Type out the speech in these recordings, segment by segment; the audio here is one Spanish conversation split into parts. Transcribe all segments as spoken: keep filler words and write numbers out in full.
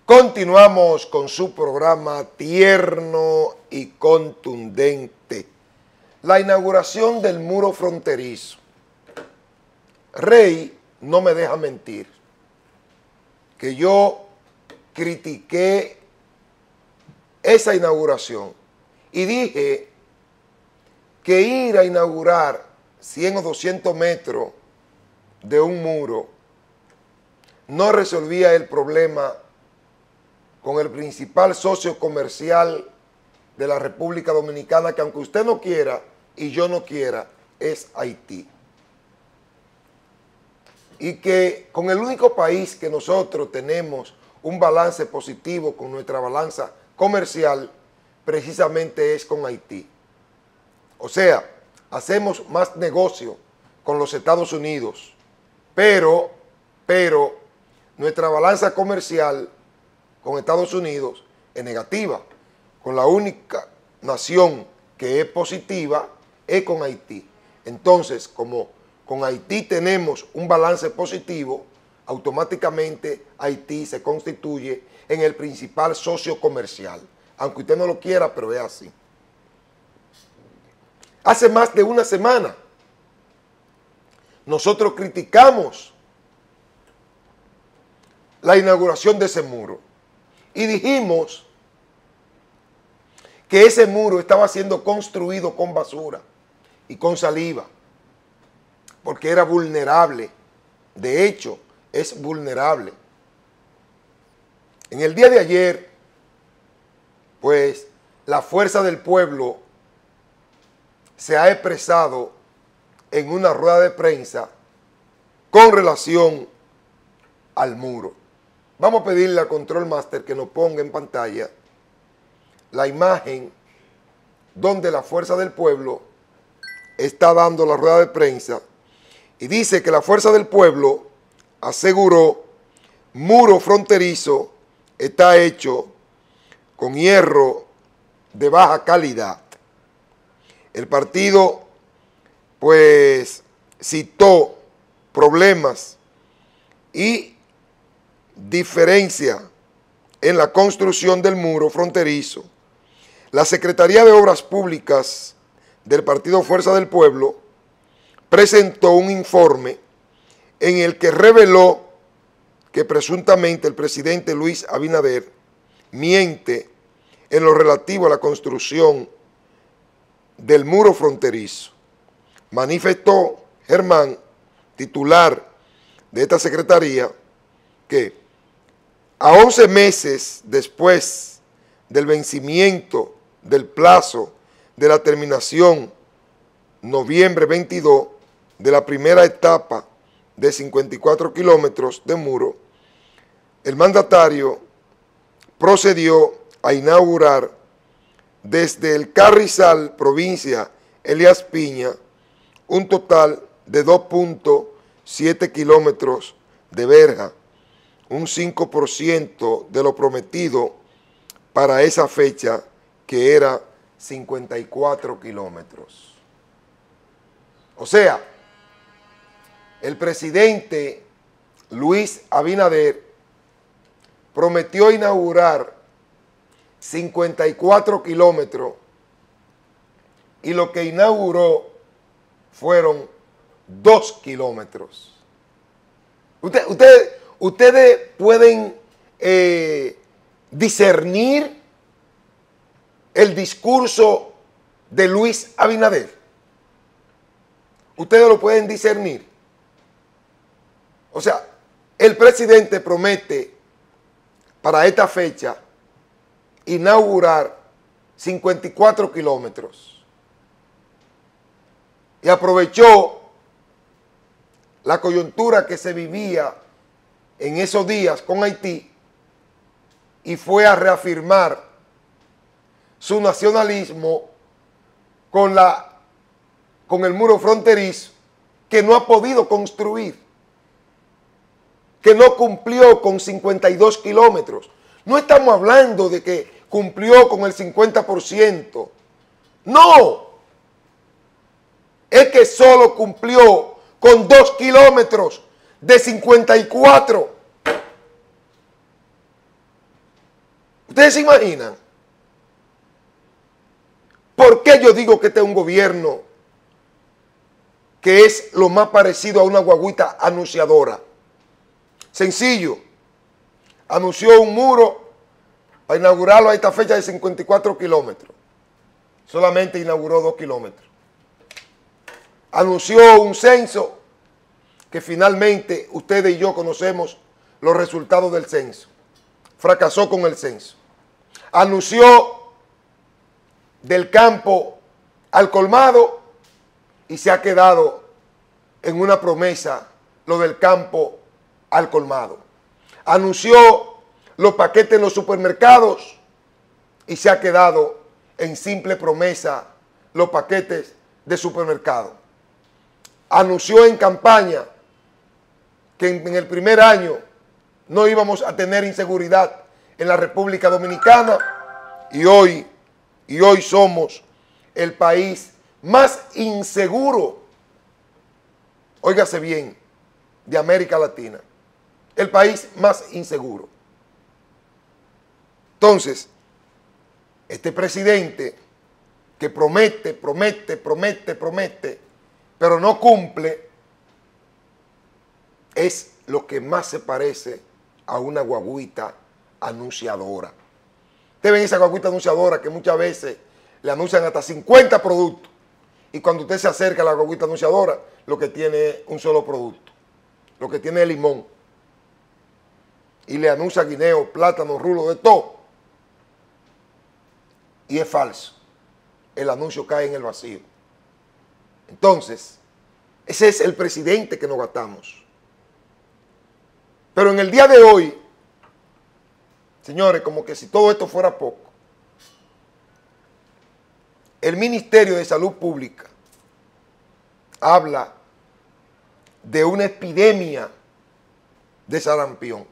Continuamos con su programa tierno y contundente. La inauguración del muro fronterizo. Rey no me deja mentir, que yo critiqué esa inauguración y dije que ir a inaugurar cien o doscientos metros de un muro no resolvía el problema con el principal socio comercial de la República Dominicana, que aunque usted no quiera y yo no quiera, es Haití. Y que con el único país que nosotros tenemos un balance positivo con nuestra balanza comercial, precisamente es con Haití. O sea, hacemos más negocio con los Estados Unidos, pero, pero nuestra balanza comercial con Estados Unidos es negativa. Con la única nación que es positiva es con Haití. Entonces, como con Haití tenemos un balance positivo, automáticamente Haití se constituye en el principal socio comercial. Aunque usted no lo quiera, pero es así. Hace más de una semana, nosotros criticamos la inauguración de ese muro y dijimos que ese muro estaba siendo construido con basura y con saliva, porque era vulnerable. De hecho, es vulnerable. En el día de ayer, pues, la Fuerza del Pueblo se ha expresado en una rueda de prensa con relación al muro. Vamos a pedirle al Control Master que nos ponga en pantalla la imagen donde la Fuerza del Pueblo está dando la rueda de prensa y dice que la Fuerza del Pueblo aseguró: muro fronterizo está hecho con hierro de baja calidad. El partido, pues, citó problemas y diferencia en la construcción del muro fronterizo. La Secretaría de Obras Públicas del Partido Fuerza del Pueblo presentó un informe en el que reveló que presuntamente el presidente Luis Abinader miente en lo relativo a la construcción del muro fronterizo. Manifestó Germán, titular de esta secretaría, que a once meses después del vencimiento del plazo de la terminación, noviembre veintidós, de la primera etapa de cincuenta y cuatro kilómetros de muro, el mandatario procedió a inaugurar desde el Carrizal, provincia Elías Piña, un total de dos punto siete kilómetros de verja, un cinco por ciento de lo prometido para esa fecha, que era cincuenta y cuatro kilómetros. O sea, el presidente Luis Abinader prometió inaugurar cincuenta y cuatro kilómetros y lo que inauguró fueron dos kilómetros. Usted, usted, ustedes pueden eh, discernir el discurso de Luis Abinader. Ustedes lo pueden discernir. O sea, el presidente promete para esta fecha inaugurar cincuenta y cuatro kilómetros y aprovechó la coyuntura que se vivía en esos días con Haití y fue a reafirmar su nacionalismo con, la, con el muro fronterizo, que no ha podido construir, que no cumplió con cincuenta y dos kilómetros. No estamos hablando de que cumplió con el cincuenta por ciento. No. Es que solo cumplió con dos kilómetros de cincuenta y cuatro. ¿Ustedes se imaginan por qué yo digo que este es un gobierno que es lo más parecido a una guaguita anunciadora? Sencillo. Anunció un muro para inaugurarlo a esta fecha de cincuenta y cuatro kilómetros. Solamente inauguró dos kilómetros. Anunció un censo que finalmente ustedes y yo conocemos los resultados del censo. Fracasó con el censo. Anunció del campo al colmado y se ha quedado en una promesa lo del campo al colmado. Anunció los paquetes en los supermercados y se ha quedado en simple promesa los paquetes de supermercado. Anunció en campaña que en, en el primer año no íbamos a tener inseguridad en la República Dominicana y hoy, y hoy somos el país más inseguro, óigase bien, de América Latina. El país más inseguro. Entonces, este presidente que promete, promete, promete, promete, pero no cumple, es lo que más se parece a una guaguita anunciadora. Ustedes ven esa guaguita anunciadora que muchas veces le anuncian hasta cincuenta productos y cuando usted se acerca a la guaguita anunciadora, lo que tiene es un solo producto, lo que tiene es limón. Y le anuncia guineo, plátano, rulo, de todo. Y es falso. El anuncio cae en el vacío. Entonces, ese es el presidente que nos gastamos. Pero en el día de hoy, señores, como que si todo esto fuera poco, el Ministerio de Salud Pública habla de una epidemia de sarampión.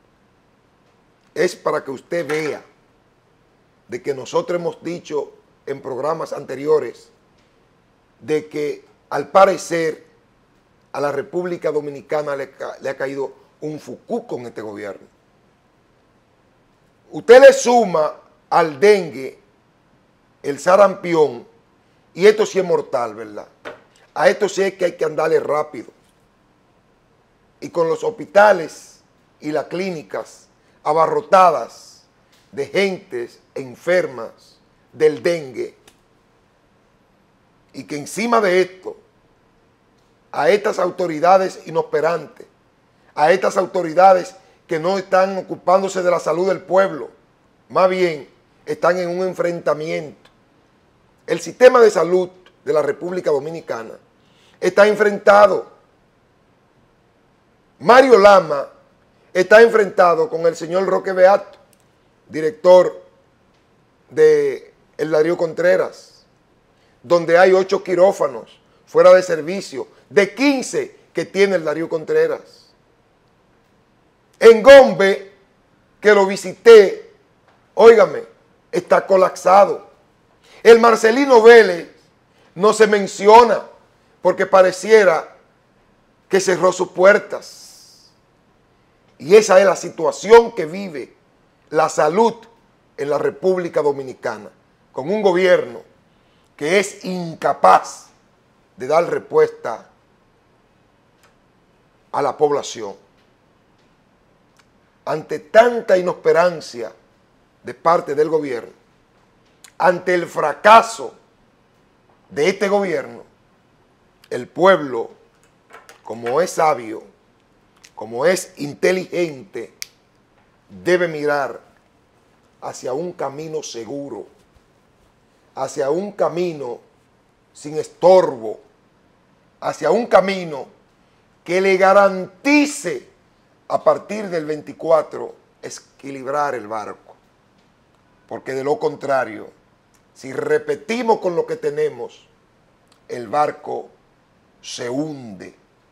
Es para que usted vea de que nosotros hemos dicho en programas anteriores de que al parecer a la República Dominicana le, le ha caído un fucú con este gobierno. Usted le suma al dengue el sarampión y esto sí es mortal, ¿verdad? A esto sí es que hay que andarle rápido. Y con los hospitales y las clínicas abarrotadas de gentes enfermas del dengue y que encima de esto a estas autoridades inoperantes, a estas autoridades que no están ocupándose de la salud del pueblo, más bien están en un enfrentamiento. El sistema de salud de la República Dominicana está enfrentado. Mario Lama está enfrentado con el señor Roque Beato, director de el Darío Contreras, donde hay ocho quirófanos fuera de servicio, de quince que tiene el Darío Contreras. En Gombe, que lo visité, óigame, está colapsado. El Marcelino Vélez no se menciona porque pareciera que cerró sus puertas. Y esa es la situación que vive la salud en la República Dominicana, con un gobierno que es incapaz de dar respuesta a la población. Ante tanta inoperancia de parte del gobierno, ante el fracaso de este gobierno, el pueblo, como es sabio, como es inteligente, debe mirar hacia un camino seguro, hacia un camino sin estorbo, hacia un camino que le garantice a partir del veinticuatro equilibrar el barco. Porque de lo contrario, si repetimos con lo que tenemos, el barco se hunde.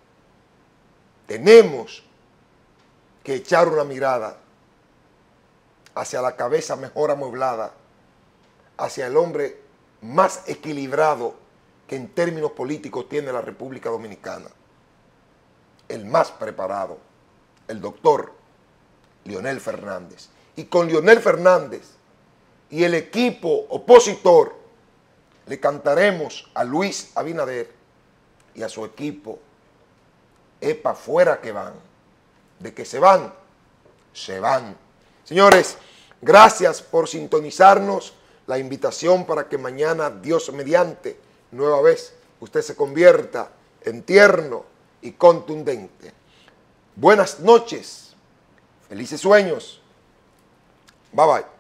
Tenemos que echar una mirada hacia la cabeza mejor amueblada, hacia el hombre más equilibrado que en términos políticos tiene la República Dominicana, el más preparado, el doctor Leonel Fernández, y con Leonel Fernández y el equipo opositor, le cantaremos a Luis Abinader y a su equipo, epa, fuera que van. De que se van, se van. Señores, gracias por sintonizarnos. La invitación para que mañana, Dios mediante, nueva vez, usted se convierta en tierno y contundente. Buenas noches, felices sueños. Bye bye.